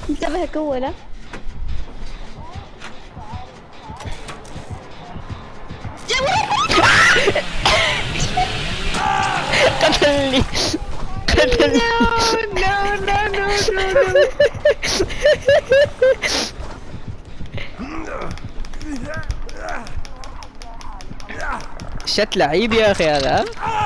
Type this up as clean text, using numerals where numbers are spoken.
انتبهك هو لا. قتلني قتلني. No no no no no. شت لعيب يا اخي هذا.